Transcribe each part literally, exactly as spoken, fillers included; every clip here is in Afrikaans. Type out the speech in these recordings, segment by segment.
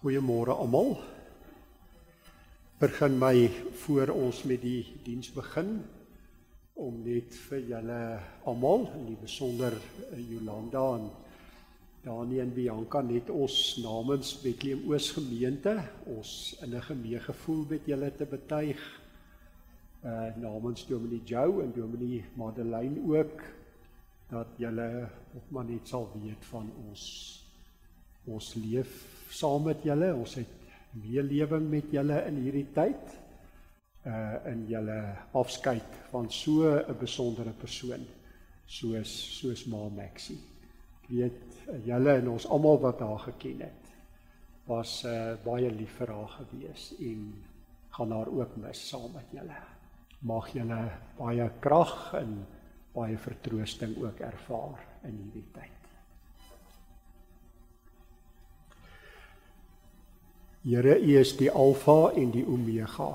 Goeiemôre almal. Begin my voor ons met die diens begin om net vir julle almal, in die besonder Jolanda en Dani en Bianca, net ons namens Bethlehem Oos gemeente, ons innige meegevoel met julle te betuig, uh, namens Dominee Joe en Dominee Madeleine ook, dat julle ook maar net sal weet van ons, ons leef saam met julle, ons het meelewing met julle in hierdie tyd, uh, in julle afskeid van so 'n besondere persoon, soos, soos Ma Maxie. Ek weet, uh, julle en ons almal wat haar geken het, was uh, baie lief vir haar gewees en gaan haar ook mis saam met julle. Mag julle baie krag en baie vertroosting ook ervaar in hierdie tyd. Here, U is die Alfa en die Omega.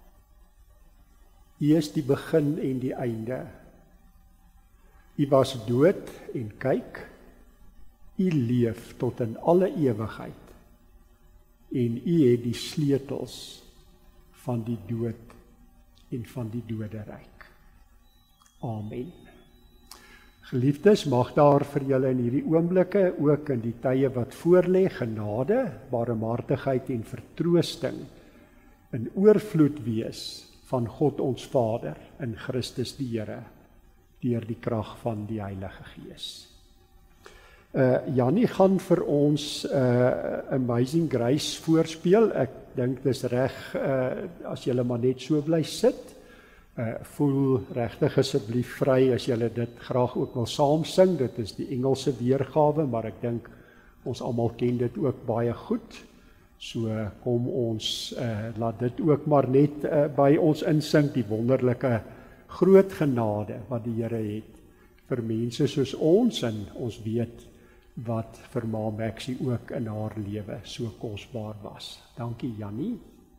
U is die begin en die einde. U was dood en kyk, U leef tot in alle ewigheid en U het die sleutels van die dood en van die doderyk. Amen. Geliefdes, mag daar vir julle in hierdie oomblikke, ook in die tye wat voorlê, genade, barmhartigheid en vertroosting in oorvloed wees van God ons Vader in Christus die Here, deur die krag van die Heilige Gees. Uh, Jannie gaan vir ons uh, Amazing Grace voorspeel. Ek dink dis reg uh, as julle maar net so bly sit. Uh, voel regtig asseblief vry as julle dit graag ook wil saam sing. Dit is die Engelse weergawe, maar ek dink ons almal ken dit ook baie goed. So kom ons, uh, laat dit ook maar net uh, by ons insing, die wonderlike groot genade wat die Here het vir mense soos ons, en ons weet wat vir Ma Maxie ook in haar lewe so kosbaar was. Dankie Jannie.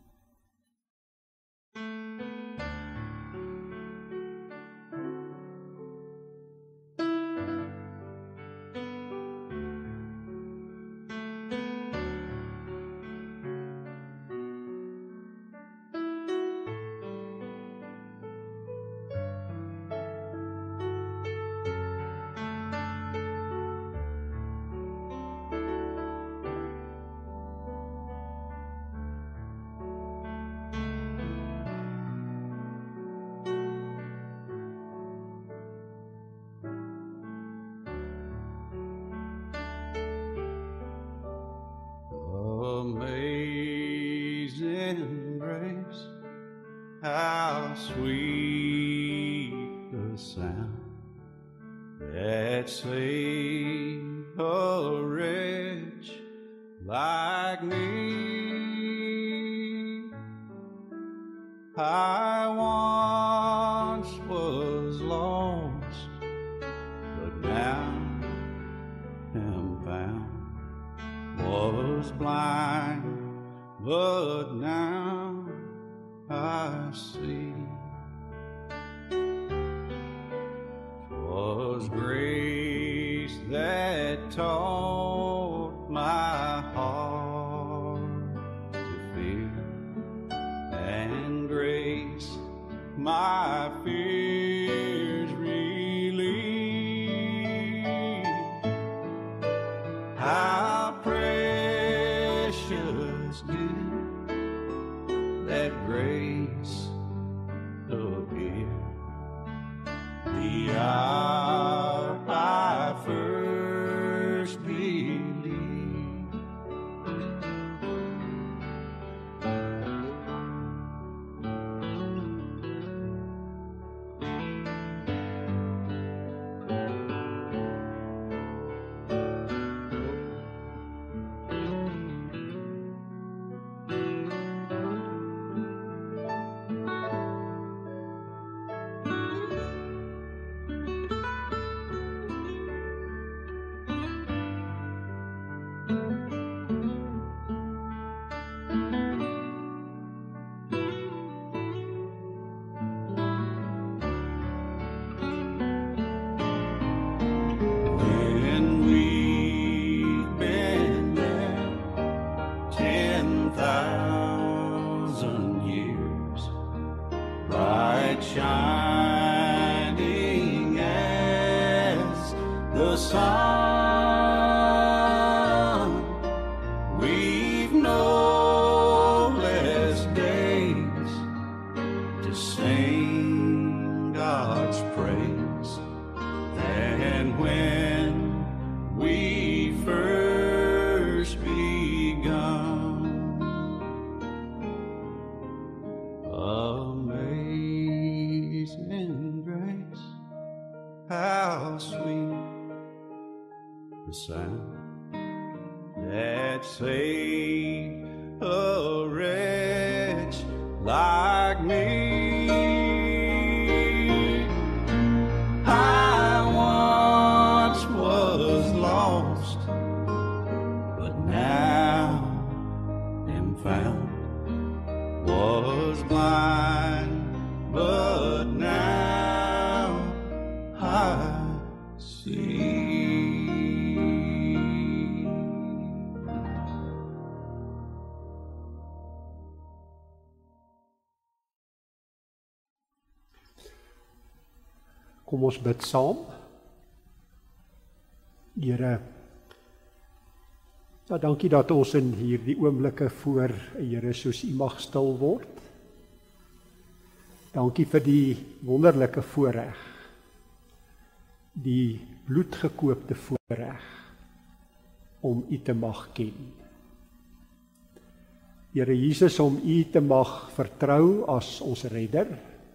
Amazing grace, how sweet the sound that saved a wretch like me. I once was lost, but now am found. Was blind, but now I see. 'Twas grace that taught my heart to fear, and grace my fears relieved. How precious did that grace appear the hour I first believed. sun. We've no less days to sing God's praise than when we first begun. Amazing grace, how sweet the sound that saved a wretch like me. I once was lost, but now am found. Was blind, but now I see. Kom ons bid saam. Here, ja, dankie dat ons in hierdie oomblikke voor Here soos U mag stil word. Dankie vir die wonderlike voorreg, die bloedgekoopte voorreg om U te mag ken. Here Jesus, om U te mag vertrou as ons redder,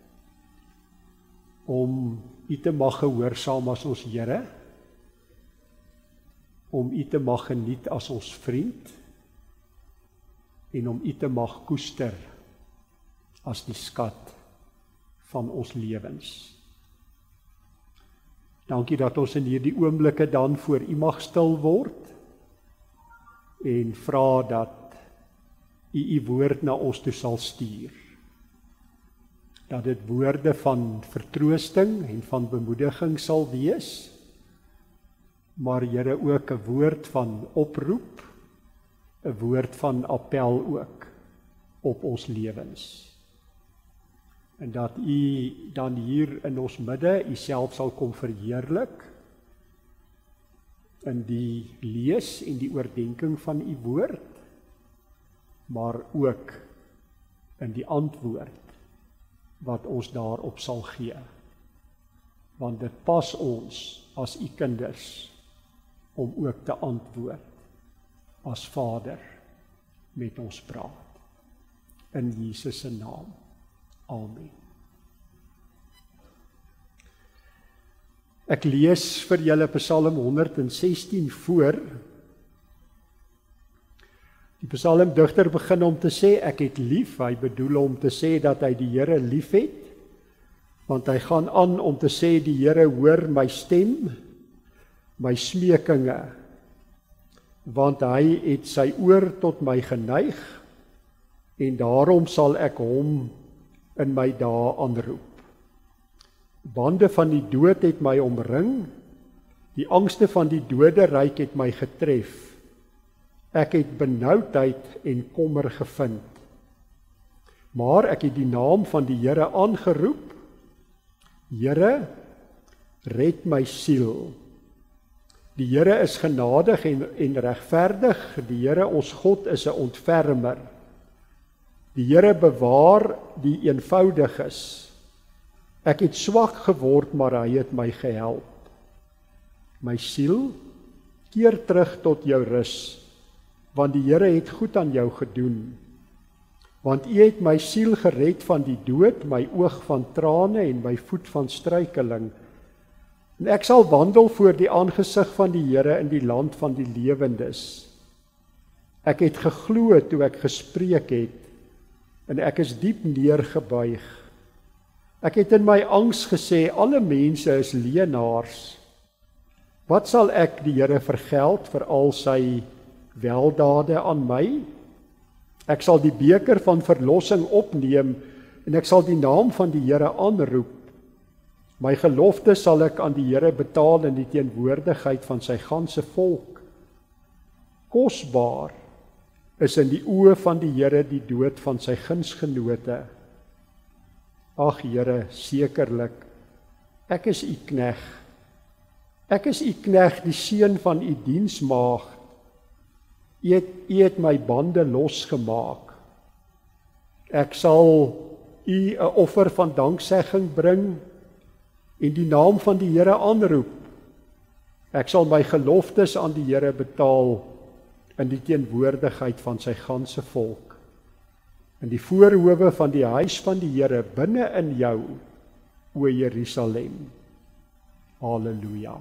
om U te mag gehoorsaam as ons Here, om U te mag geniet as ons vriend, en om U te mag koester as die skat van ons lewens. Dankie dat ons in hierdie oomblikke dan voor U mag stil word, en vra dat U U woord na ons toe sal stuur. Dat dit woorde van vertroosting en van bemoediging sal wees, maar Here ook 'n woord van oproep, 'n woord van appel ook op ons lewens. En dat U dan hier in ons midde U self sal kom verheerlik in die lees en die oordeenking van U woord, maar ook in die antwoord wat ons daarop sal gee. Want dit pas ons as U kinders om ook te antwoord as Vader met ons praat. In Jesus se naam. Amen. Ek lees vir julle Psalm honderd en sestien voor. Die psalmdigter begin om te sê, ek het lief. Hy bedoel om te sê dat hy die Here lief het, want hy gaan aan om te sê, die Here hoor my stem, my smekinge, want hy het sy oor tot my geneig, en daarom sal ek hom in my dae aanroep. Bande van die dood het my omring, die angste van die doderyk het my getref. Ek het benoudheid en kommer gevind. Maar ek het die naam van die Here aangeroep. Here, red my siel. Die Here is genadig en, en regverdig. Die Here ons God is 'n ontfermer. Die Here bewaar die eenvoudiges. Ek het swak geword, maar hy het my gehelp. My siel, keer terug tot jou rus, want die Here het goed aan jou gedoen. Want U het my siel gered van die dood, my oog van trane en my voet van struikeling. En ek sal wandel voor die aangesig van die Here in die land van die lewendes. Ek het geglo toe ek gespreek het, en ek is diep neergebuig. Ek het in my angs gesê, alle mense is leenaars. Wat sal ek die Here vergeld vir al sy weldade aan my? Ek sal die beker van verlossing opneem, en ek sal die naam van die Here aanroep. My gelofte sal ek aan die Here betaal in die teenwoordigheid van sy ganse volk. Kosbaar is in die oë van die Here die dood van sy gunsgenote. Ag Here, sekerlik, ek is U knegg. Ek is u knegt, die seun van u diensmaagd. U het, u het my bande losgemaak. Ek sal u 'n offer van danksegging bring en die naam van die Here aanroep. Ek sal my geloftes aan die Here betaal in die teenwoordigheid van sy ganse volk. In die voorhoewe van die huis van die Here binne in jou, o Jerusalem. Halleluja.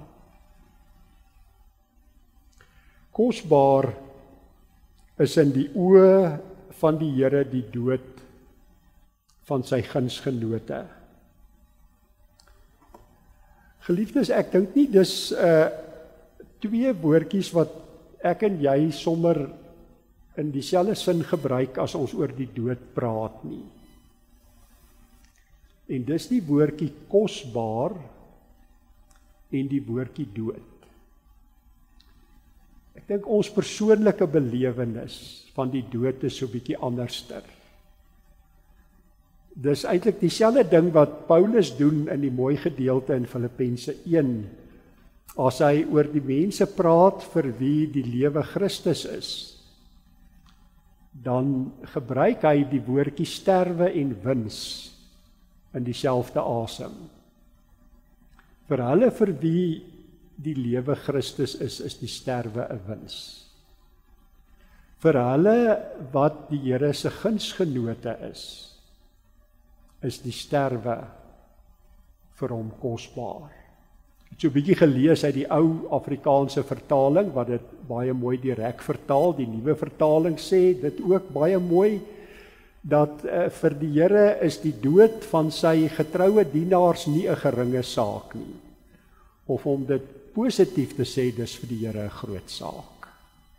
Kosbaar is in die oë van die Here die dood van sy gunsgenote. Geliefdes, ek dink nie dis uh, twee woordjies wat ek en jy sommer in dieselfde sin gebruik as ons oor die dood praat nie. En dis die woordjie kosbaar en die woordjie dood. Ek dink ons persoonlike belewenis van die dood is so 'n bietjie anderster. Dis eintlik dieselfde ding wat Paulus doen in die mooi gedeelte in Filippense een, as hy oor die mense praat vir wie die lewe Christus is, dan gebruik hy die woordjie sterwe en wins in dieselfde asem. Vir hulle vir wie die lewe Christus is, is die sterwe 'n wins. Vir hulle wat die Here se gunsgenote is, is die sterwe vir hom kosbaar. Ek het so 'n bietjie gelees uit die ou Afrikaanse vertaling, wat dit baie mooi direk vertaal. Die nuwe vertaling sê dit ook baie mooi, dat uh, vir die Here is die dood van sy getroue dienaars nie 'n geringe saak nie. Of om dit positief te sê, dis vir die Here 'n groot saak.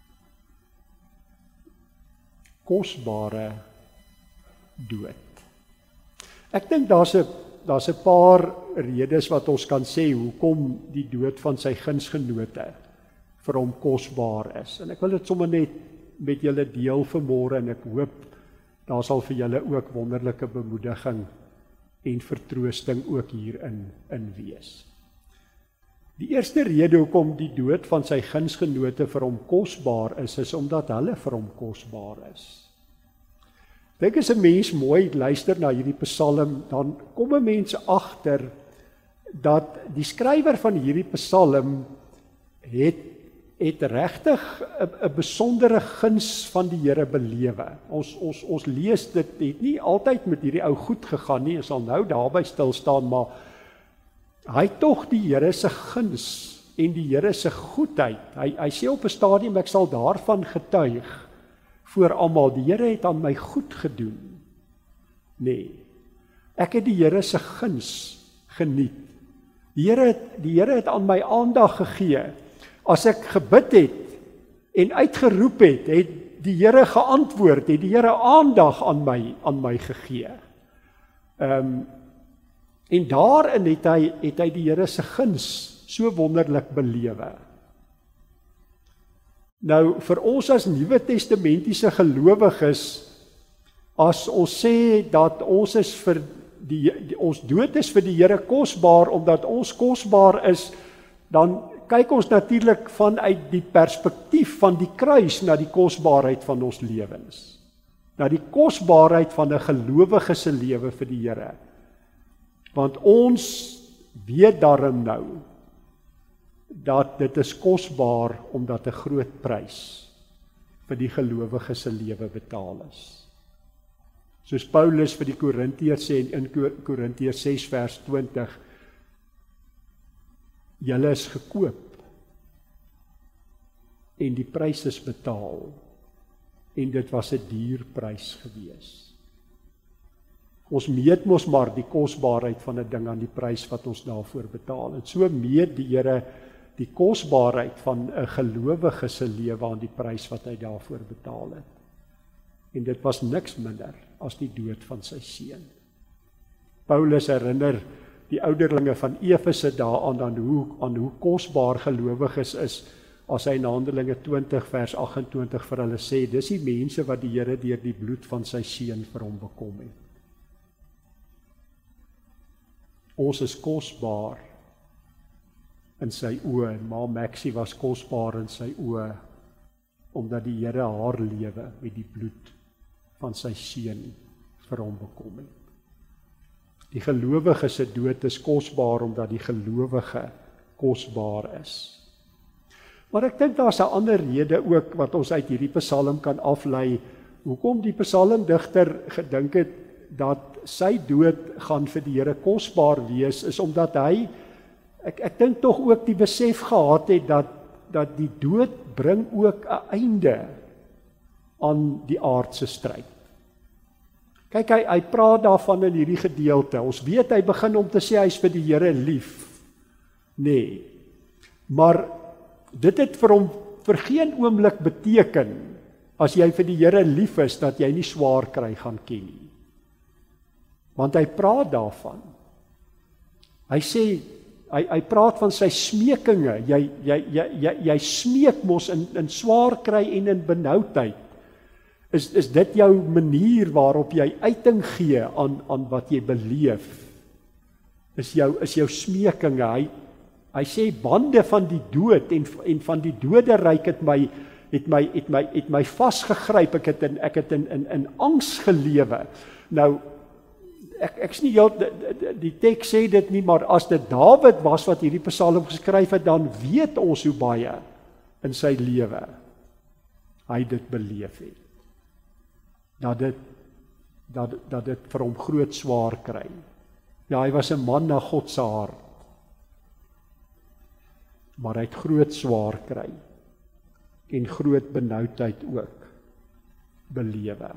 Kosbare dood. Ek dink daar's 'n daar's 'n paar redes wat ons kan sê hoekom die dood van sy gunsgenote vir hom kosbaar is. En ek wil dit sommer net met julle deel vanmôre, en ek hoop daar sal vir julle ook wonderlike bemoediging en vertroosting ook hierin in wees. Die eerste rede hoekom die dood van sy gunsgenote vir hom kosbaar is, is omdat hulle vir hom kosbaar is. Dink as 'n mens mooi luister na hierdie psalm, dan kom 'n mens agter dat die skrywer van hierdie psalm het het regtig 'n besondere guns van die Here belewe. Ons ons ons lees dit het nie altyd met hierdie ou goed gegaan nie, ons sal nou daarby stil staan, maar hy het tog die Here se guns en die Here se goedheid. Hy hy sê op 'n stadium, ek sal daarvan getuig voor almal, die Here het aan my goed gedoen. Nee, ek het die Here se guns geniet. Die Here het, die Here het aan my aandag gegee. As ek gebid het en uitgeroep het, het die Here geantwoord, het die Here aandag aan my aan my gegee. Ehm um, en daarin het hy het hy die Here se guns so wonderlik belewe. Nou vir ons as Nuwe Testamentiese gelowiges, as ons sê dat ons is vir die, die ons dood is vir die Here kosbaar omdat ons kosbaar is, dan kyk ons natuurlik vanuit die perspektief van die kruis na die kosbaarheid van ons lewens. Na die kosbaarheid van 'n gelowige se lewe vir die Here. Want ons weet daarom nou dat dit is kosbaar omdat 'n groot prys vir die gelowige se lewe betaal is. Soos Paulus vir die Korintiërs sê in Korintiërs ses vers twintig, julle is gekoop en die prys is betaal en dit was 'n duur prys gewees. Ons meet mos maar die kosbaarheid van 'n ding aan die prys wat ons daarvoor betaal. En so meet die Here die kosbaarheid van 'n gelowige se lewe aan die prys wat hy daarvoor betaal het. En dit was niks minder as die dood van sy seun. Paulus herinner die ouderlinge van Efese daaraan aan hoe aan hoe kosbaar gelowiges is, as hy in Handelinge twintig vers agt en twintig vir hulle sê, dis die mense wat die Here deur die bloed van sy seun vir hom bekom het. Ons is kosbaar in sy oë, en ma Maxie was kosbaar in sy oë, omdat die Here haar lewe met die bloed van sy seun vir hom bekom het. Die gelowige se dood is kosbaar, omdat die gelowige kosbaar is. Maar ek dink daar's 'n ander rede ook, wat ons uit hierdie psalm kan aflei, hoekom die psalmdigter gedink het, dat sy dood gaan vir die Here kosbaar wees, is omdat hy, ek, ek dink tog ook die besef gehad het, dat, dat die dood bring ook 'n einde aan die aardse stryd. Kyk, hy, hy praat daarvan in hierdie gedeelte, ons weet hy begin om te sê, hy is vir die Here lief, nee, maar dit het vir hom vir geen oomblik beteken, as jy vir die Here lief is, dat jy nie swaar kry gaan ken nie. Want hy praat daarvan. Hy sê, hy, hy praat van sy smekinge, jy, jy, jy, jy, jy smeek mos in, in swaar kry en in benoudheid. Is, is dit jou manier waarop jy uiting gee aan, aan wat jy beleef? Is jou, is jou smekinge, hy, hy sê, bande van die dood en, en van die doderyk het my, het my, het my, het my vasgegryp, ek het in, ek het in, in, in angs gelewe. Nou, ek, ek is nie heel, die, die teks sê dit nie, maar as dit Dawid was wat hierdie psalm geskryf het, dan weet ons hoe baie in sy lewe hy dit beleef het. Dat dit, dat, dat dit vir hom groot swaar kry. Ja, hy was 'n man na God se hart, maar hy het groot swaar kry en groot benoudheid ook belewe.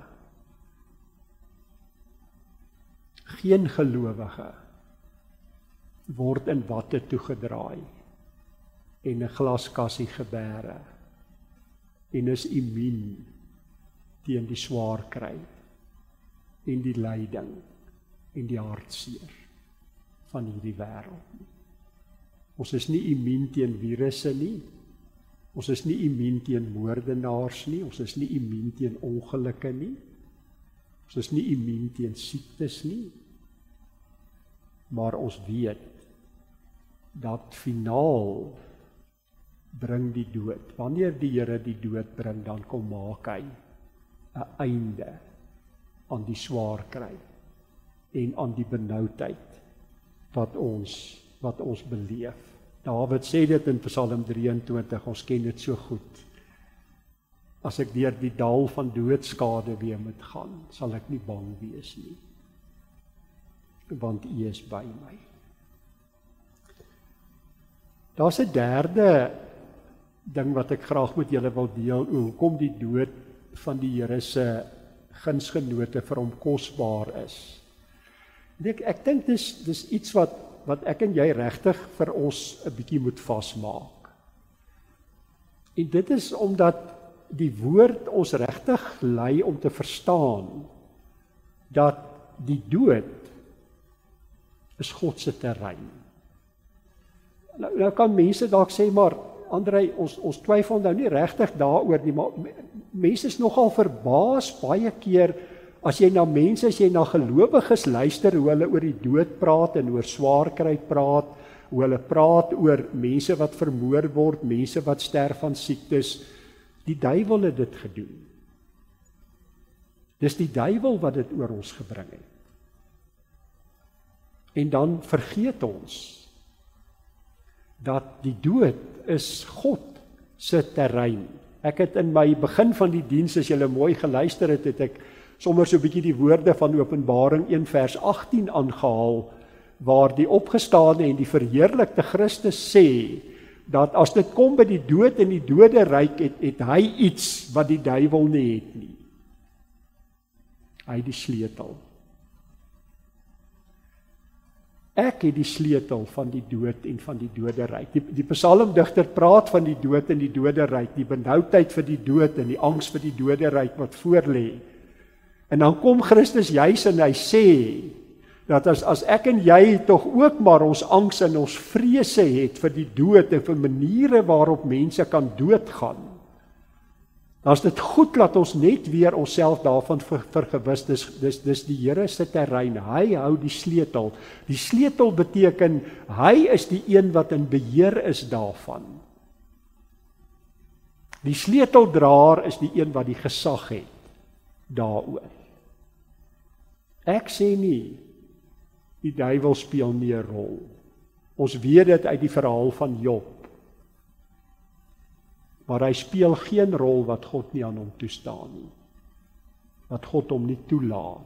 Geen gelowige word in watte toegedraai en 'n glaskassie gebêre en is immuun teen die swaar kry en die lyding en die hartseer van hierdie wêreld. Ons is nie immuun teen virusse nie. Ons is nie immuun teen moordenaars nie. Ons is nie immuun teen ongelukke nie. Ons is nie immuun teen siektes nie. Maar ons weet dat finaal bring die dood. Wanneer die Here die dood bring, dan kom maak hy 'n einde aan die swaar kry en aan die benoudheid wat ons wat ons beleef. Dawid sê dit in Psalm drieëntwintig, ons ken dit so goed. As ek deur die dal van doodskade weer moet gaan, sal ek nie bang wees nie, want U is by my. Daar's 'n derde ding wat ek graag met julle wil deel, hoekom die dood van die Here se gunsgenote vir hom kosbaar is. Ek, ek dink dis, dis iets wat, wat ek en jy regtig vir ons 'n bietjie moet vasmaak. En dit is omdat die woord ons regtig lei om te verstaan dat die dood is God se terrein. Nou, nou kan mense dalk sê, maar Andrei, ons, ons twyfel nou nie regtig daaroor nie, maar mense is nogal verbaas baie keer, as jy na mense, as jy na gelowiges luister, hoe hulle oor die dood praat, en oor swaar kry praat, hoe hulle praat oor mense wat vermoor word, mense wat sterf van siektes, die duiwel het dit gedoen. Dis die duiwel wat dit oor ons gebring het. En dan vergeet ons, dat die dood is God se terrein. Ek het in my begin van die diens, as julle mooi geluister het, het ek sommer so 'n bietjie die woorde van Openbaring een vers agttien aangehaal, waar die opgestane en die verheerlikte Christus sê, dat as dit kom by die dood en die doderyk, het, het hy iets wat die duiwel nie het nie. Hy het die sleutel. Ek het die sleutel van die dood en van die doderyk. Die, die psalmdigter praat van die dood en die doderyk, die benoudheid vir die dood en die angs vir die doderyk wat voorlê. En dan kom Christus juis en hy sê, dat as, as ek en jy tog ook maar ons angs en ons vrese het vir die dood en vir maniere waarop mense kan doodgaan, Dan is dit goed dat ons net weer onsself daarvan ver, vergewis, dis, dis, dis die Here se terrein, hy hou die sleutel. Die sleutel beteken, hy is die een wat in beheer is daarvan. Die sleuteldraer is die een wat die gesag het daaroor. Ek sê nie, die duiwel speel nie 'n rol. Ons weet dit uit die verhaal van Job. Maar hy speel geen rol wat God nie aan hom toestaan nie. Wat God hom nie toelaat.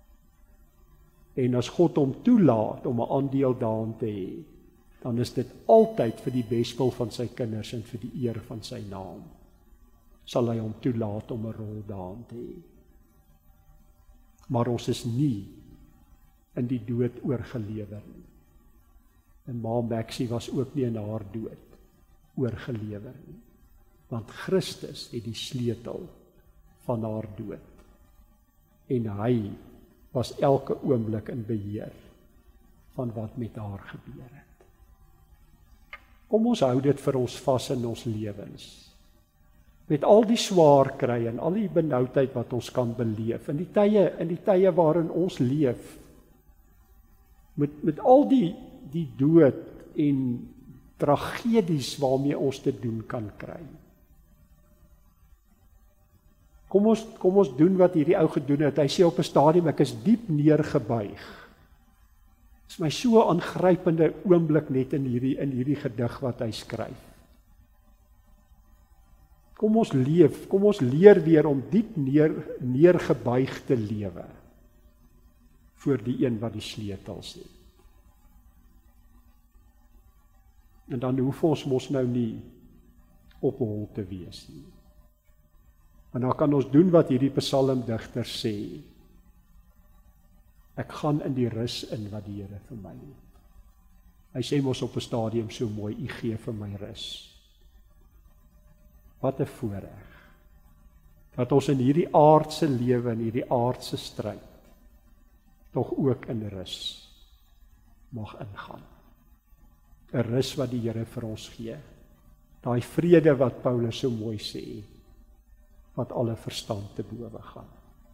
En as God hom toelaat om 'n aandeel daarin te hê, dan is dit altyd vir die beswil van sy kinders en vir die eer van sy naam. Sal hy hom toelaat om 'n rol daarin te hê. Maar ons is nie in die dood oorgelewer nie. En Ma Maxie was ook nie in haar dood oorgelewer nie. Want Christus het die sleutel van haar dood. En hy was elke oomblik in beheer van wat met haar gebeur het. Kom ons hou dit vir ons vas in ons lewens. Met al die swaar kry en al die benoudheid wat ons kan beleef, in die tye, in die tye waarin ons leef, met, met al die, die dood en tragedies waarmee ons te doen kan kry. Kom ons, kom ons doen wat hierdie ou gedoen het. Hy sê op 'n stadium, ek is diep neergebuig. Dit is my so 'n aangrypende oomblik net in hierdie, in hierdie gedig wat hy skryf. Kom ons leef, kom ons leer weer om diep neer, neergebuig te lewe voor die een wat die sleutels het. En dan hoef ons mos nou nie op hol te wees nie. En dan kan ons doen wat hierdie psalmdigter sê. Ek gaan in die rus in wat die Here vir my het. Hy sê mos op 'n stadium so mooi, U gee vir my rus. Wat 'n voorreg. Dat ons in hierdie aardse lewe, in hierdie aardse stryd, tog ook in rus mag ingaan. 'n Rus wat die Here vir ons gee. Daai vrede wat Paulus so mooi sê, wat alle verstand te bowe gaan.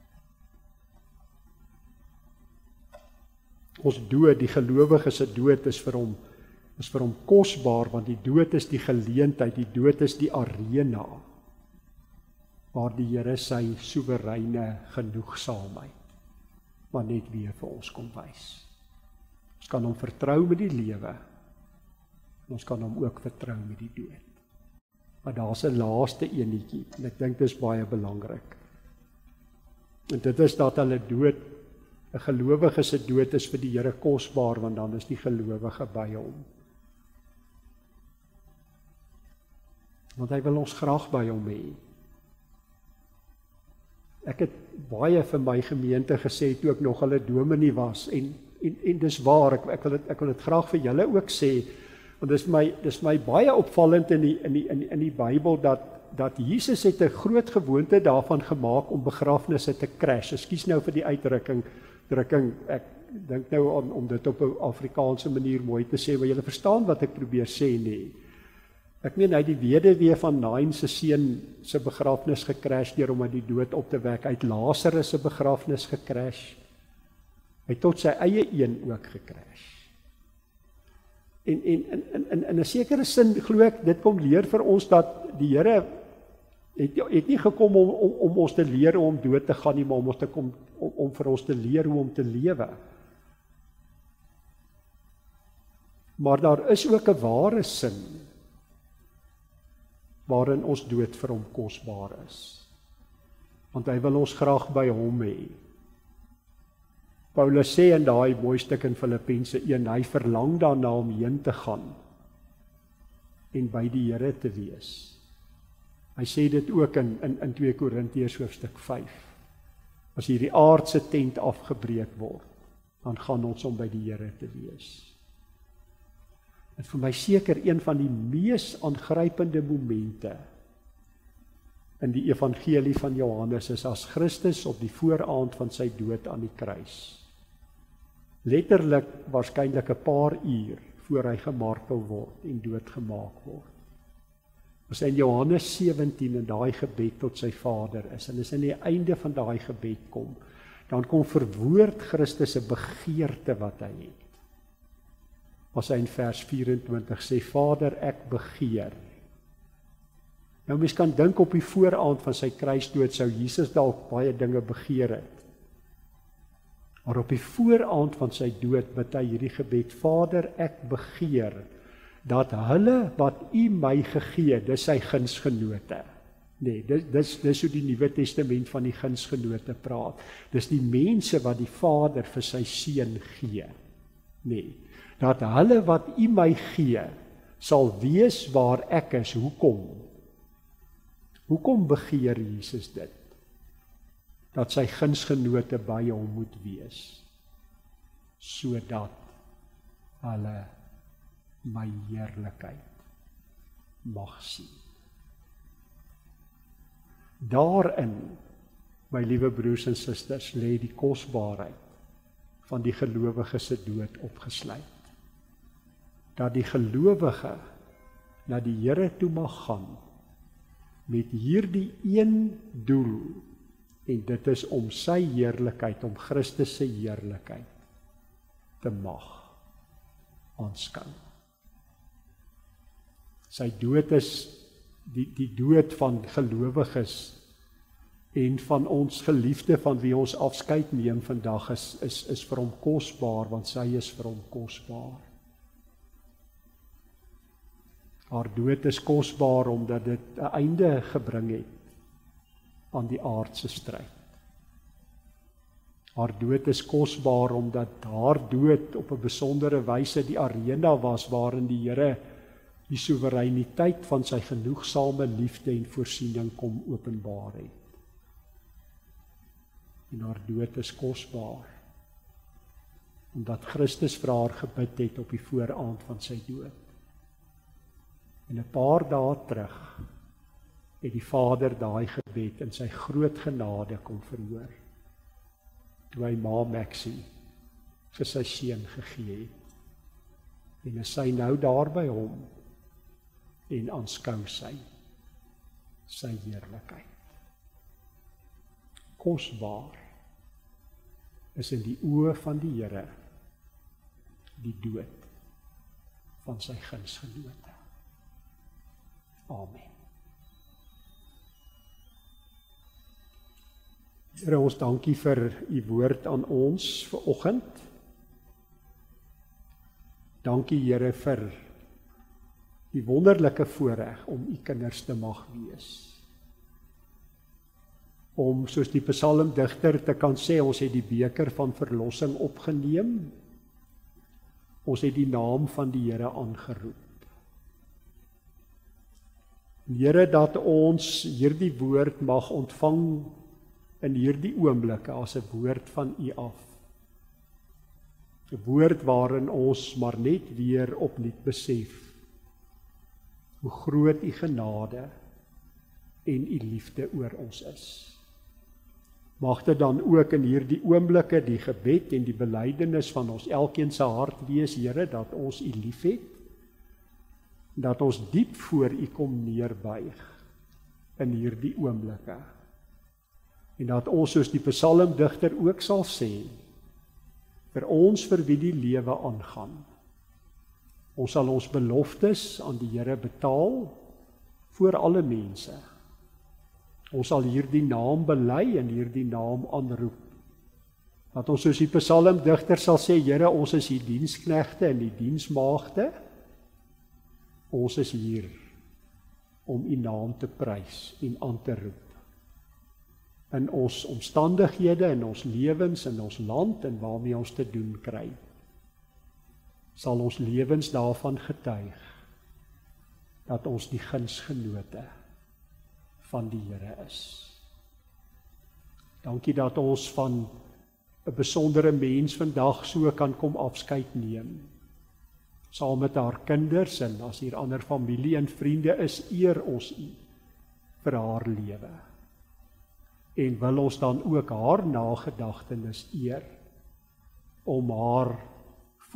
Ons dood, die gelowige se dood is vir hom, is vir hom kosbaar, want die dood is die geleentheid, die dood is die arena, waar die Here sy soewereine genoegsaamheid, maar net weer vir ons kom wys. Ons kan hom vertrou met die lewe, en ons kan hom ook vertrou met die dood. Maar daar's 'n laaste enetjie, en ek dink dit is baie belangrik. En dit is dat hulle dood, 'n gelowige se dood is vir die Here kosbaar, want dan is die gelowige by hom. Want hy wil ons graag by hom hê. Ek het baie vir my gemeente gesê, toe ek nog hulle dominee was, en, en, en dis waar, ek, ek, wil het, ek wil dit graag vir julle ook sê, want dis my, dis my baie opvallend in die, in die, in die, in die Bybel, dat, dat Jesus het 'n groot gewoonte daarvan gemaak om begrafnisse te crash. Ekskuus nou vir die uitdrukking, drukking, ek dink nou aan om dit op 'n Afrikaanse manier mooi te sê, maar julle verstaan wat ek probeer sê nie. Ek meen hy die weduwee van Nain se seun se begrafnis gecrash deur om uit die dood op te wek. Hy het Lazarus se begrafnis gecrash. Hy het tot sy eie een ook gecrash. En en in in in in 'n sekere sin glo ek dit kom leer vir ons dat die Here het, het nie gekom om, om om ons te leer hoe om dood te gaan nie, maar om ons te kom om, om vir ons te leer hoe om te lewe. Maar daar is ook 'n ware sin waarin ons dood vir hom kosbaar is. Want hy wil ons graag by hom hê. Paulus sê in daai mooi stuk in Filippense een, hy verlang daarna om heen te gaan en by die Here te wees. Hy sê dit ook in in in twee Korintiërs hoofstuk vyf. As hierdie aardse tent afgebreek word, dan gaan ons om by die Here te wees. En vir my seker een van die mees aangrypende momente in die evangelie van Johannes is as Christus op die vooraand van sy dood aan die kruis, letterlik waarskynlik 'n paar uur voor hy gemartel word en doodgemaak word, As hy in Johannes sewentien in daai gebed tot sy Vader is, en as hy aan die einde van daai gebed kom, dan kom verwoord Christus 'n begeerte wat hy het. As hy in vers vyf-en-twintig sê, Vader, ek begeer. Nou mens kan dink op die vooraand van sy kruisdood sou Jesus dalk baie dinge begeer het. Maar op die vooraand van sy dood bid hy hierdie gebed, Vader, ek begeer dat hulle wat U my gegee, dis sy gunsgenote. Nee, dis dis dis hoe die Nuwe Testament van die gunsgenote praat. Dis die mense wat die Vader vir sy seun gee. Nee, dat hulle wat U my gee, sal wees waar ek is. Hoekom? Hoekom begeer Jesus dit? Dat sy gunsgenote by hom moet wees, sodat hulle my heerlikheid mag sien. Daarin, my liewe broers en susters, lê die kosbaarheid van die gelowige se dood opgesluit. Dat die gelowige na die Here toe mag gaan met hierdie een doel, en dit is om sy heerlikheid, om Christus se heerlikheid te mag aanskou. Sy dood is die, die dood van gelowiges en van ons geliefde van wie ons afskeid neem vandag is, is, is vir hom kosbaar, want sy is vir hom kosbaar. Haar dood is kosbaar omdat dit 'n einde gebring het aan die aardse stryd. Haar dood is kosbaar omdat haar dood op 'n besondere wyse die arena was waarin die Here die soewereiniteit van sy genoegsame liefde en voorsiening kom openbaar het. En haar dood is kosbaar omdat Christus vir haar gebid het op die vooraand van sy dood. En 'n paar dae terug het die Vader daai gebed in sy groot genade kom verhoor, toe hy ma Maxie vir sy seun gegee het. En is sy nou daar by hom en aanskou sy sy heerlikheid. Kosbaar is in die oë van die Here die dood van sy gunsgenote. Amen. Here, ons dankie vir U woord aan ons vir oggend. Dankie Here vir die wonderlike voorreg om U kinders te mag wees. Om soos die psalmdigter te kan sê, ons het die beker van verlossing opgeneem. Ons het die naam van die Here aangeroep. Here, dat ons hierdie woord mag ontvang in hierdie oomblikke as 'n woord van U af. 'n Woord waarin ons maar net weer opnuut besef hoe groot U genade en U liefde oor ons is. Mag dit dan ook in hierdie oomblikke die gebed en die belydenis van ons elkeen se hart wees, Here, dat ons U liefhet, dat ons diep voor U kom neerbuig in hierdie oomblikke. En dat ons soos die psalmdigter ook sal sê, vir ons vir wie die lewe aangaan. Ons sal ons beloftes aan die Here betaal voor alle mense. Ons sal hierdie naam bely en hierdie naam aanroep. Dat ons soos die psalmdigter sal sê, Here, ons is die diensknegte en die diensmaagde. Ons is hier om U naam te prys en aan te roep. In ons omstandighede, in ons lewens, in ons land en waarmee ons te doen kry, sal ons lewens daarvan getuig dat ons die gunsgenote van die Here is. Dankie dat ons van 'n besondere mens vandag so kan kom afskeid neem. Saam met haar kinders en as hier ander familie en vriende is, eer ons U vir haar lewe. En wil ons dan ook haar nagedagtenis eer om haar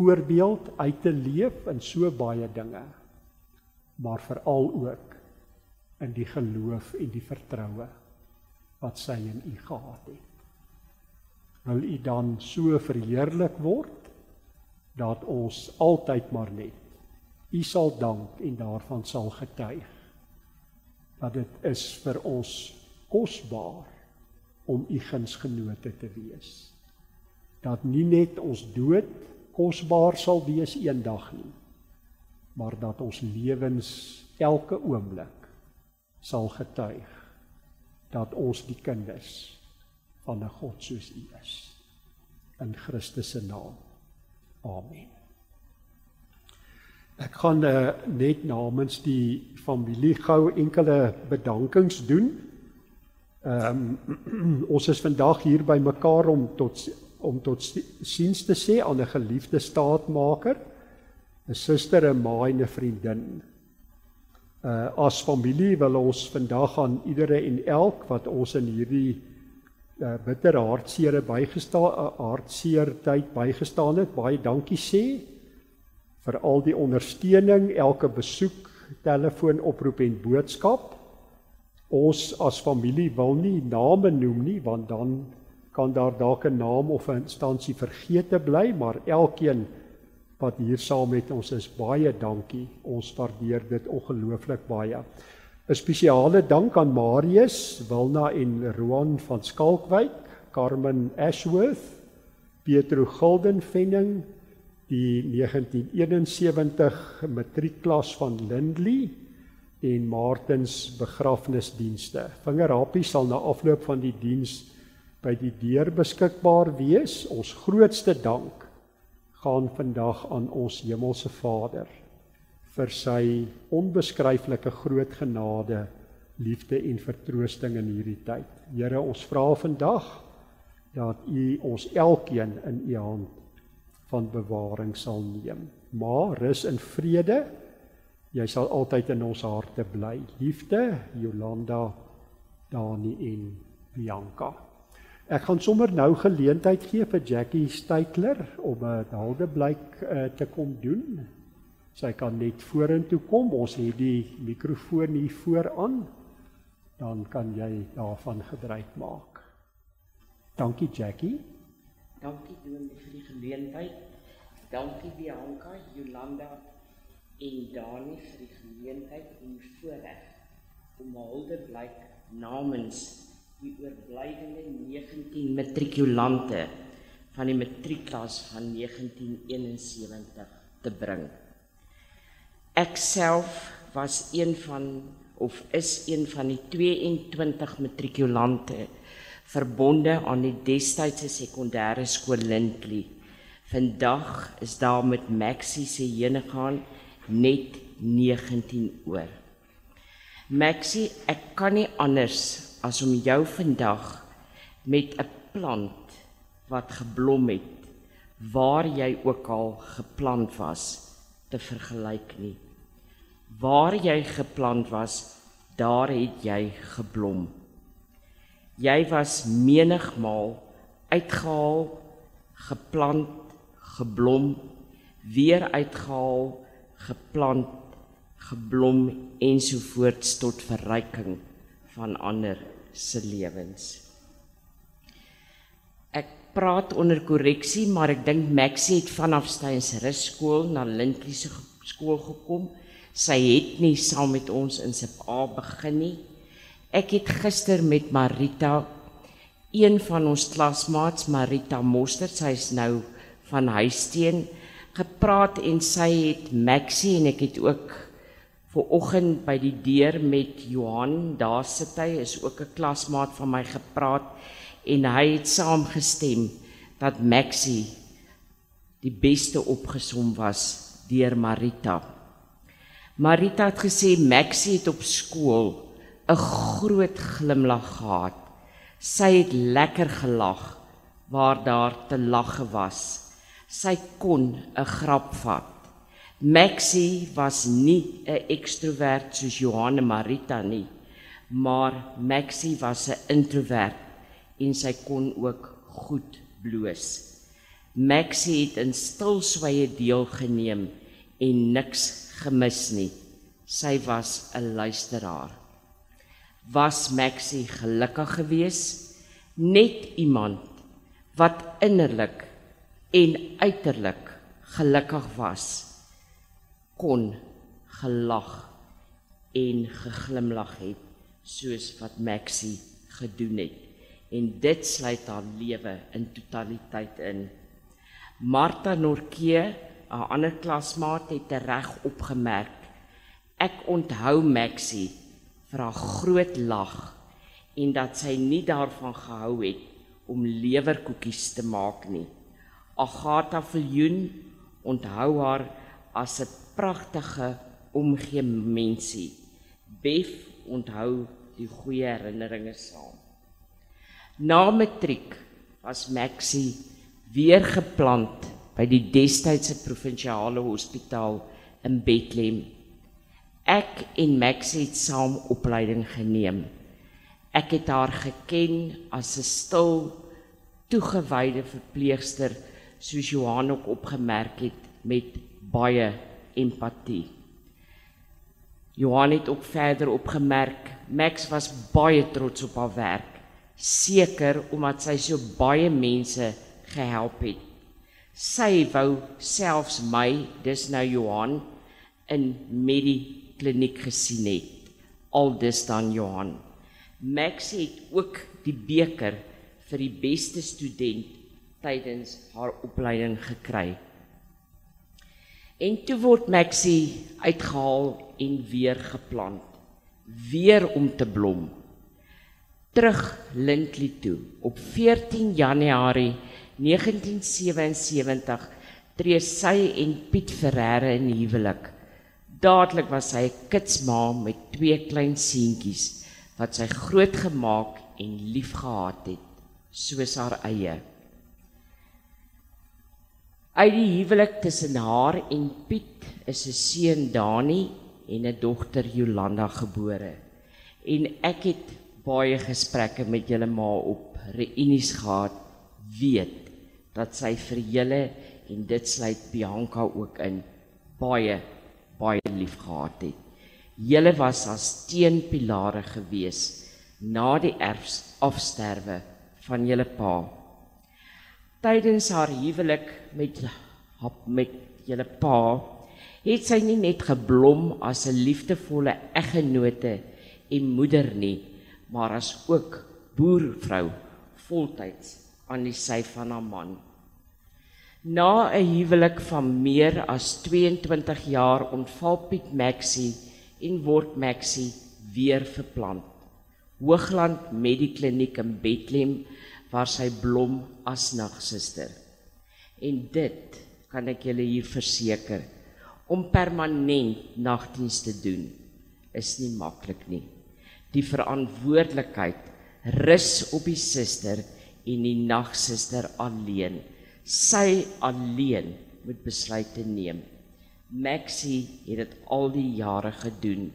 voorbeeld uit te leef in so baie dinge, maar veral ook in die geloof en die vertroue wat sy in u gehad het. Wil u dan so verheerlik word, dat ons altyd maar net u sal dank en daarvan sal getuig, dat dit is vir ons kosbaar om u gunsgenote te wees. Dat nie net ons dood kosbaar sal wees eendag nie, maar dat ons lewens elke oomblik sal getuig, dat ons die kinders van 'n God soos u is. In Christus se naam. Amen. Ek gaan uh, net namens die familie gou enkele bedankings doen. Um, ons is vandag hier by mekaar om tot, om tot siens te sê aan 'n geliefde staatmaker, 'n suster, 'n ma en 'n vriendin. Uh, as familie wil ons vandag aan iedere en elk wat ons in hierdie uh, bittere hartseer bygestaan, uh, hartseer tyd bygestaan het, baie dankie sê vir al die ondersteuning, elke besoek, telefoon, oproep en boodskap. Ons as familie wil nie name noem nie, want dan kan daar dalk 'n naam of 'n instansie vergete bly, maar elkeen wat hier saam met ons is, baie dankie. Ons waardeer dit ongelooflik baie. 'n Spesiale dank aan Marius, Wilna en Roan van Skalkwyk, Carmen Ashworth, Pietro Guldenvenning, die negentien eenensewentig matriekklas van Lindley en Martins begrafnisdienste. Vingerhappie sal na afloop van die diens by die deur beskikbaar wees. Ons grootste dank gaan vandag aan ons Hemelse Vader vir sy onbeskryflike groot genade, liefde en vertroosting in hierdie tyd. Here, ons vra vandag dat u ons elkeen in u hand van bewaring sal neem. Maar rus in vrede, jy sal altyd in ons harte bly. Liefde, Jolanda, Dani en Bianca. Ek gaan sommer nou geleentheid gee vir Jackie Steytler om 'n huldeblyk uh, te kom doen. Sy kan net vorentoe kom, ons het die mikrofoon hier vooraan, dan kan jy daarvan gebruik maak. Dankie Jackie. Dankie Dominee vir die geleentheid. Dankie Bianca, Jolanda en Dani vir die geleentheid en die voorreg om 'n huldeblyk namens die oorblywende negentien matrikulante van die matriekklas van negentien eenensewentig te bring. Ek self was een van, of is een van die tweeëntwintig matrikulante verbonde aan die destydse sekondêre skool Lindley. Vandag is daar met Maxie se heen gaan net negentien oor. Maxie, ek kan nie anders as om jou vandag met 'n plant wat geblom het, waar jy ook al geplant was, te vergelyk nie. Waar jy geplant was, daar het jy geblom. Jy was menigmaal uitgehaal, geplant, geblom, weer uitgehaal, geplant, geblom ensovoorts tot verryking van ander se lewens. Ek praat onder korreksie, maar ek dink Maxie het vanaf Steynsrus skool na Lindley se skool gekom. Sy het nie saam met ons in Sub A begin nie. Ek het gister met Marita, een van ons klasmaats, Marita Mostert, sy is nou van Huisteen, gepraat en sy het Maxie, en ek het ook vanoggend by die deur met Johan, daar sit hy, is ook 'n klasmaat van my, gepraat, en hy het saamgestem dat Maxie die beste opgesom was deur Marita. Marita het gesê Maxie het op skool 'n groot glimlag gehad. Sy het lekker gelag waar daar te lagge was. Sy kon 'n grap vat. Maxie was nie 'n ekstrovert soos Johan en Marita nie, maar Maxie was 'n introvert en sy kon ook goed bloos. Maxie het in stilswye deelgeneem en niks gemis nie. Sy was 'n luisteraar. Was Maxie gelukkig geweest? Net iemand wat innerlik en uiterlik gelukkig was, kon gelag en geglimlag het, soos wat Maxie gedoen het. En dit sluit haar lewe in totaliteit in. Martha Norkee, 'n ander klasmaat, het reg opgemerk: ek onthou Maxie vir haar groot lag en dat sy nie daarvan gehou het om lewerkoekies te maak nie. Agatha Viljoen onthou haar as 'n pragtige omgee mensie. Bef onthou die goeie herinneringe saam. Na matriek was Maxie weer geplant by die destydse provinsiale hospitaal in Bethlehem. Ek en Maxie het saam opleiding geneem. Ek het haar geken as 'n stil, toegewyde verpleegster, soos Johan ook opgemerk het, met baie empatie. Johan het ook verder opgemerk, Max was baie trots op haar werk, seker omdat sy so baie mense gehelp het. Sy wou selfs my, dis nou Johan, in Medi kliniek gesien het, aldus dan Johan. Max het ook die beker vir die beste student tydens haar opleiding gekry. En toe word Maxie uitgehaal en weer geplant, weer om te blom. Terug Lindley toe, op veertien Januarie negentien sewensewentig tree sy en Piet Ferreira in huwelik. Dadelik was sy 'n kitsma met twee klein seentjies, wat sy groot gemaak en lief gehad het, soos haar eie. Uit die huwelik tussen haar en Piet is 'n seun Dani en 'n dogter Jolanda gebore. En ek het baie gesprekke met julle ma op reunies gehad, weet dat sy vir julle, en dit sluit Bianca ook in, baie, baie lief gehad het. Julle was as teenpilare gewees na die erfs afsterwe van julle pa. Tydens haar huwelik met, met julle pa, het sy nie net geblom as 'n liefdevolle eggenote en moeder nie, maar as ook boervrou, voltyds aan die sy van haar man. Na 'n huwelik van meer as tweeëntwintig jaar ontval Piet Maxie en word Maxie weer verplant. Hoogland Medikliniek in Bethlehem, waar sy blom as nagsuster. En dit kan ek julle hier verseker, om permanent nagdiens te doen, is nie maklik nie. Die verantwoordelikheid rus op die suster en die nagsuster alleen. Sy alleen moet besluite neem. Maxie het dit al die jare gedoen.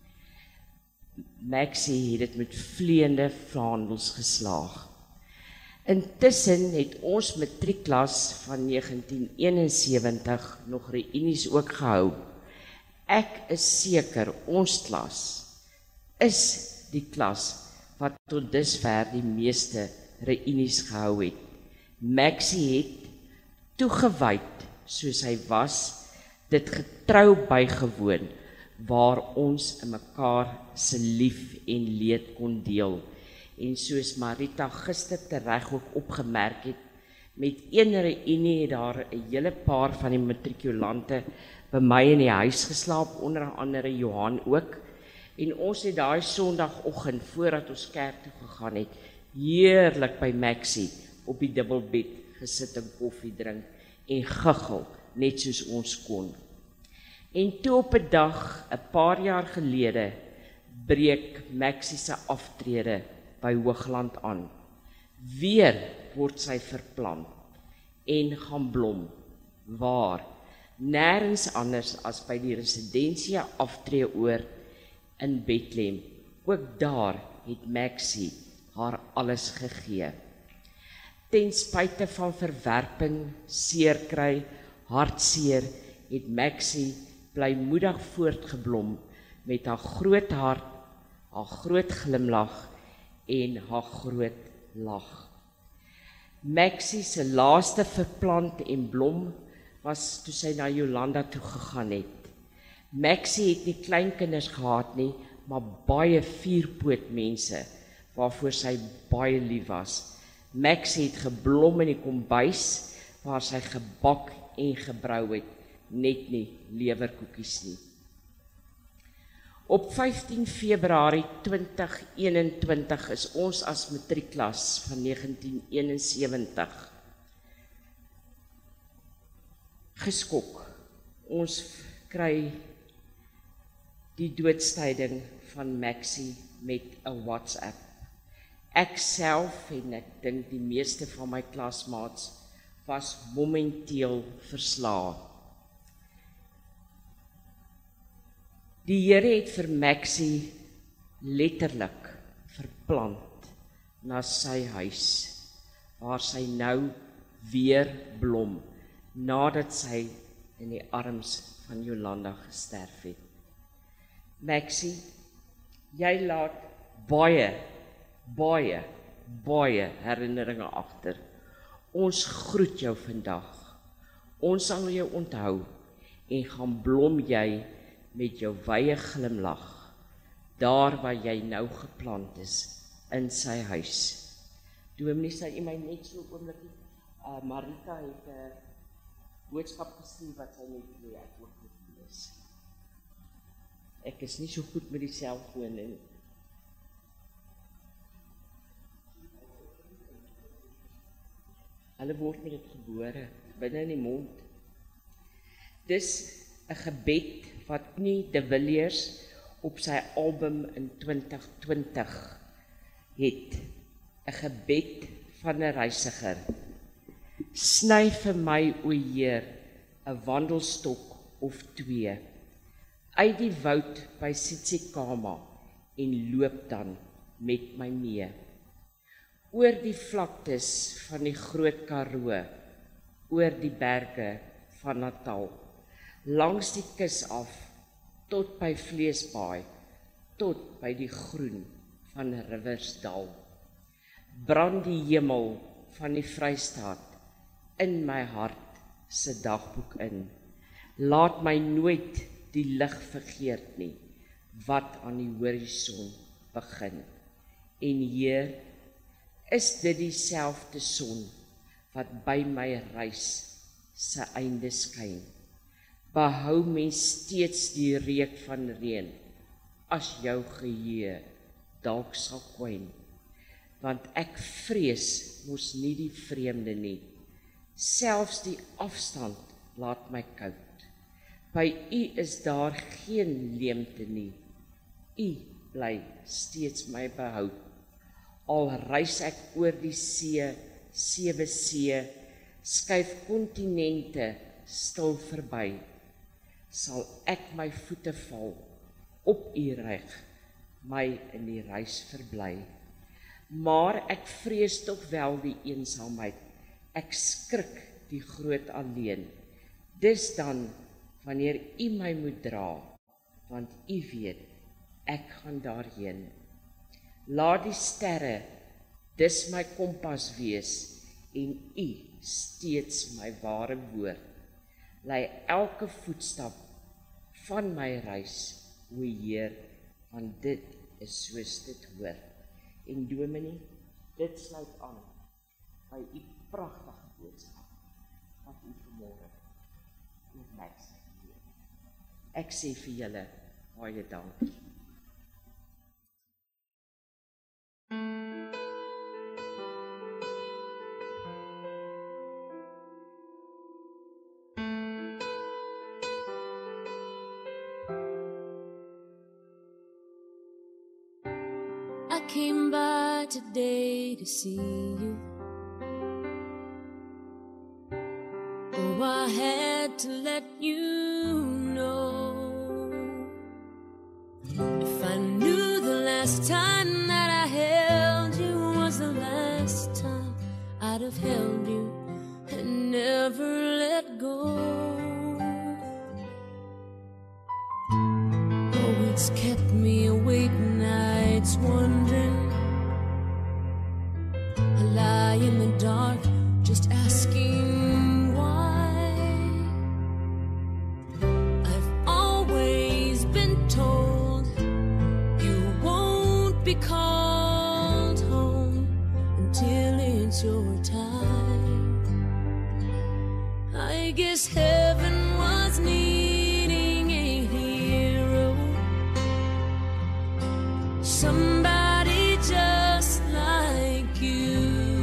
Maxie het dit met vleiende vaandels geslaag. Intussen het ons matriekklas van negentien eenensewentig nog reunies ook gehou. Ek is seker ons klas is die klas wat tot dusver die meeste reunies gehou het. Maxie het toegewyd soos hy was, dit getrou bygewoon, waar ons in mekaar se lief en leed kon deel. En soos Marita gister tereg ook opgemerk het, met een reunie het daar 'n hele paar van die matrikulante by my in die huis geslaap, onder andere Johan ook. En ons het daai Sondagoggend voordat ons kerk toe gegaan het, heerlik by Maxie op die dubbelbed gesit en koffie drink en giggel, net soos ons kon. En toe op 'n dag, 'n paar jaar gelede, breek Maxie se aftrede by Hoogland aan. Weer word sy verplant en gaan blom. Waar? Nêrens anders as by die residensie aftreeoord in Bethlehem. Ook daar het Maxie haar alles gegee. Ten spyte van verwerping, seerkry, hartseer, het Maxie blymoedig voortgeblom met haar groot hart, haar groot glimlag en haar groot lag. Maxie se laaste verplant en blom was toe sy na Jolanda toe gegaan het. Maxie het nie kleinkinders gehad nie, maar baie vierpoot mense, waarvoor sy baie lief was. Maxie het geblom in die kombuis, waar sy gebak en gebrou het, net nie lewerkoekies nie. Op vyftien Februarie twintig eenentwintig is ons as matriekklas van negentien eenensewentig geskok. Ons kry die doodstyding van Maxie met 'n WhatsApp. Ek self en ek dink die meeste van my klasmaats was momenteel verslae. Die Here het vir Maxie letterlik verplant na sy huis, waar sy nou weer blom, nadat sy in die arms van Jolanda gesterf het. Maxie, jy laat baie, baie, baie herinneringe agter. Ons groet jou vandag. Ons sal jou onthou en gaan blom jy met jou wye glimlag, daar waar jy nou geplant is, in sy huis. Dominee, sal jy my net so oomblikie, uh, Marita het 'n uh, boodskap gestuur wat sy net wil ek ook moet lees. Ek is nie so goed met die selfoon nie. Hulle word met dit gebore, binne in die mond. Dis 'n gebed wat nie de Villiers op sy album in twintig twintig het. 'n Gebed van 'n reisiger. Sny vir my, o Heer, 'n wandelstok of twee, uit die woud by Tsitsikamma en loop dan met my mee. Oor die vlaktes van die Groot Karoo, oor die berge van Natal, langs die kus af, tot by Vleesbaai, tot by die groen van Riversdal. Brand die hemel van die Vrystaat in my hart se dagboek in. Laat my nooit die lig vergeet nie, wat aan die horison begin. En Heer, is dit dieselfde son, wat by my reis se einde skyn. Behou mens steeds die reuk van reën, as jou geheue dalk sal kwyn. Want ek vrees mos nie die vreemde nie, selfs die afstand laat my koud. By U is daar geen leemte nie, U bly steeds my behoud. Al reis ek oor die see, sewe see, skuif kontinente stil verby, sal ek my voete val, op U ryg, my in die reis verbly. Maar ek vrees tog wel die eensaamheid, ek skrik die groot alleen. Dis dan, wanneer U my moet dra, want U weet, ek gaan daarheen. Laat die sterre, dis my kompas wees, en U steeds my ware woord. Lei elke voetstap van my reis, o Heer, want dit is soos dit hoort. En Dominee, dit sluit aan by U pragtige boodskap, wat U vanmôre oor my sê. Ek sê vir julle baie dankie. I came by today to see you. Oh, I had to let you know. If I knew the last time that I held you was the last time, I'd have held you and never let go. Oh, it's kept me awake night nights wondering. I lie in the dark, just asking why. I've always been told you won't be called home until it's your time. I guess heaven was needing a hero, somebody just like you,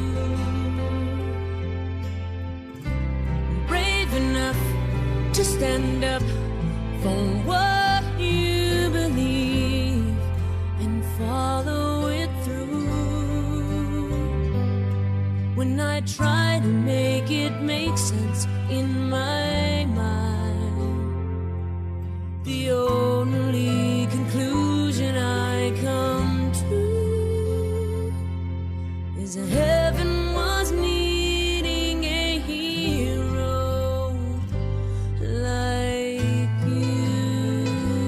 brave enough to stand up for what you believe and follow it through. When I try to make it make sense in my mind, the only conclusion I come to is that heaven was needing a hero like you.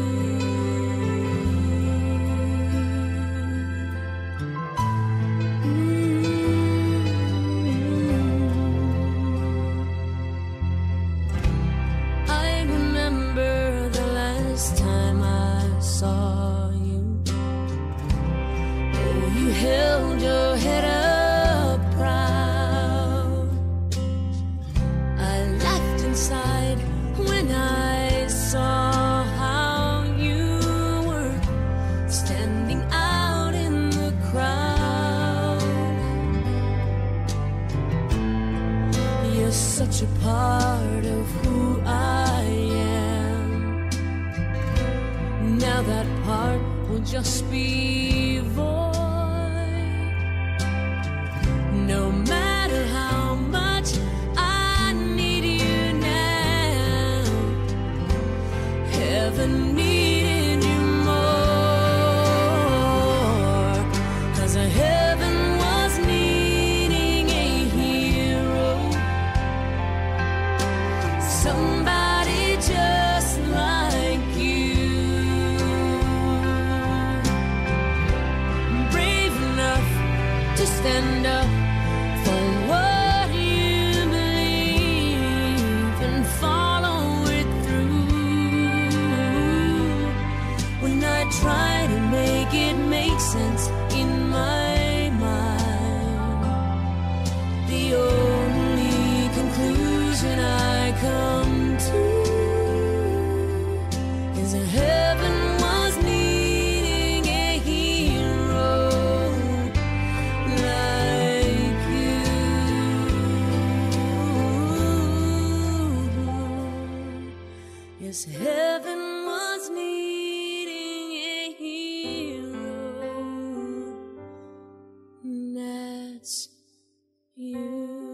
I remember the last time I saw you. Oh, you held your head up proud. I laughed inside when I saw how you were standing out in the crowd. You're such a part of who I am. Now that part will just be void. No matter how much I need you now, heaven needed you more. 'Cause heaven was needing a hero, somebody just like you, brave enough to stand up for what you believe and follow it through. When I try to make it make sense in my mind, the only conclusion I come to is that heaven was needing a hero like you. Yes, heaven was needing a hero, and that's you.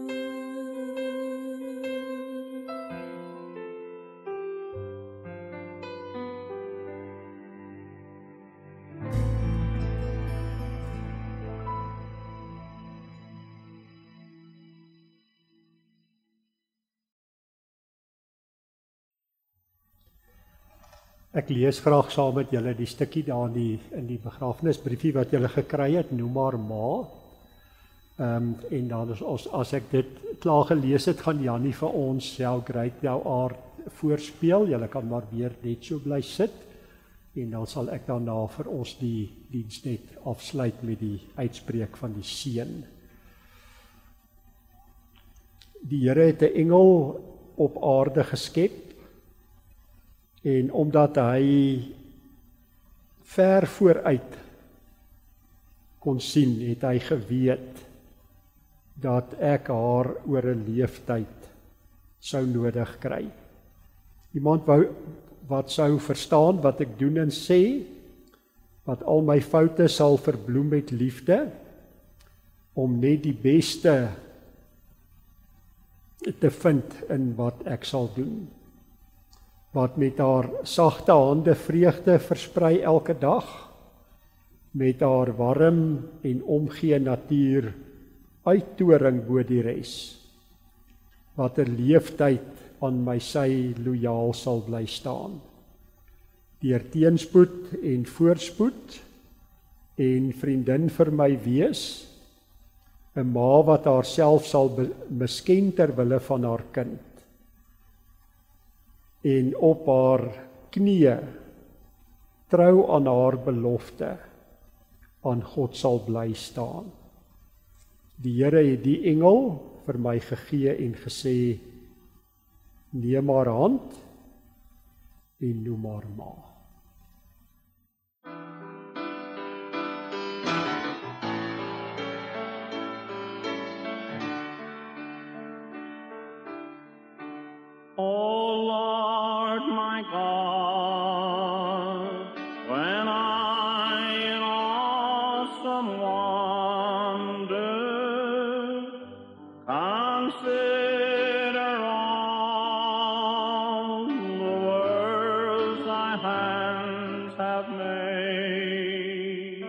Ek lees graag saam met julle die stukkie daar in die, in die begrafnisbriefie wat julle gekry het, noem maar ma. Um, en dan as, as, as ek dit klaar gelees het, gaan Jannie vir ons How Great Thou Art voorspeel. Julle kan maar weer net so bly sit. En dan sal ek daarna vir ons die diens net afsluit met die uitspreek van die seën. Die Here het 'n engel op aarde geskep. En omdat hy ver vooruit kon sien, het hy geweet dat ek haar oor 'n leeftyd sou nodig kry. Iemand wou, wat sou verstaan wat ek doen en sê, wat al my foute sal verbloem met liefde, om net die beste te vind in wat ek sal doen. Wat met haar sagte hande vreugde versprei elke dag, met haar warm en omgee natuur uittoring bo die res, wat 'n leeftyd aan my sy lojaal sal bly staan, deur teenspoed en voorspoed, en vriendin vir my wees, 'n ma wat haarself sal misken ter wille van haar kind, en op haar knieë trou aan haar belofte aan God sal bly staan. Die Here het die engel vir my gegee en gesê, neem haar hand en noem haar ma. Oh Lord my God, when I in awesome wonder consider all the worlds thy hands have made,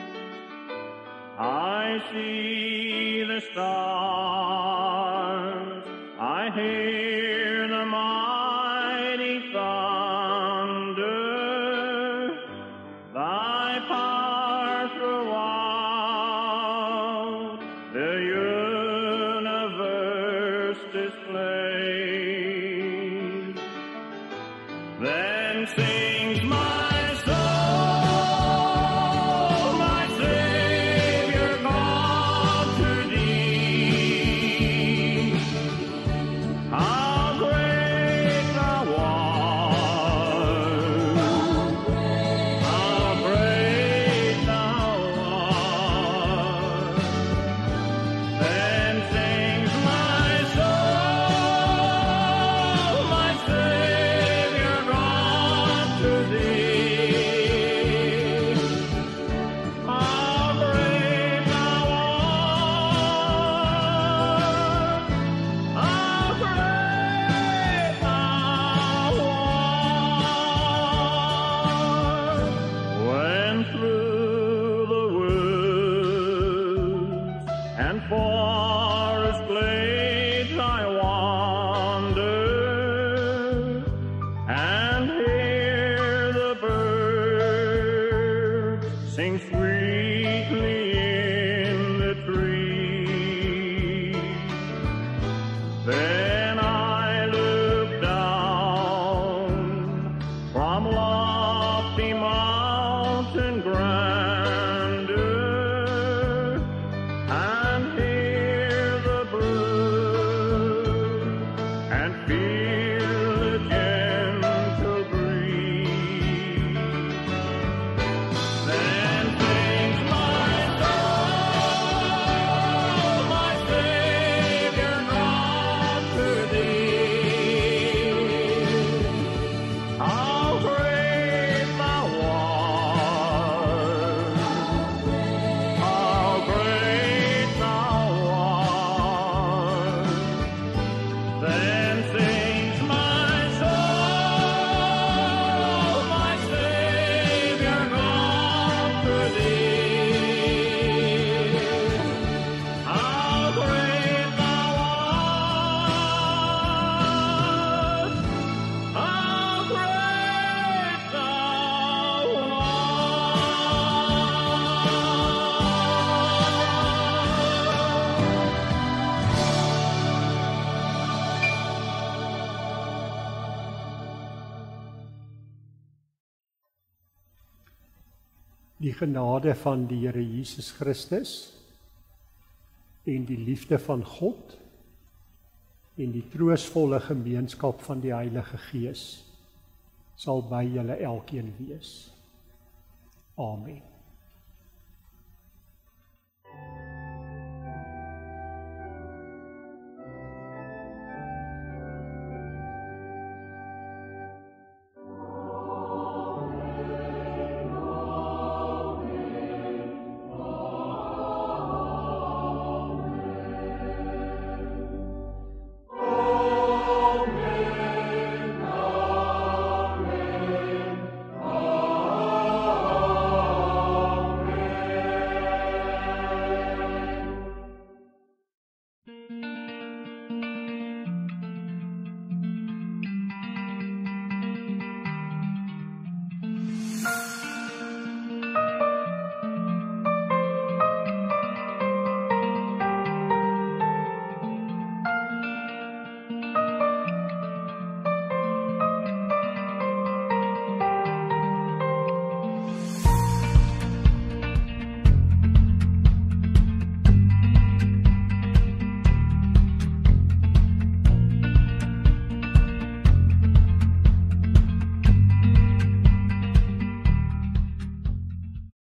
I see the stars, I hear the mighty thunder, thy power throughout the universe displays. Then sings my soul, my Savior God, to thee. How great thou art, how great thou art. Then sings my soul, my Savior God, to thee. How great thou art, how great thou art. When through the woods and forest glades I wander and hear the birds sing sweetly in the trees, then I look down from lofty mountain grandeur and hear the bird and feel the gentle breeze. Then sings my soul, my Savior God, to thee. How great thou art, how great thou art. Then sings my soul, my Savior God, to thee. How great thou art, how great thou Die genade van die Here Jesus Christus en die liefde van God en die troostvolle gemeenskap van die Heilige Gees sal by julle elkeen wees. Amen.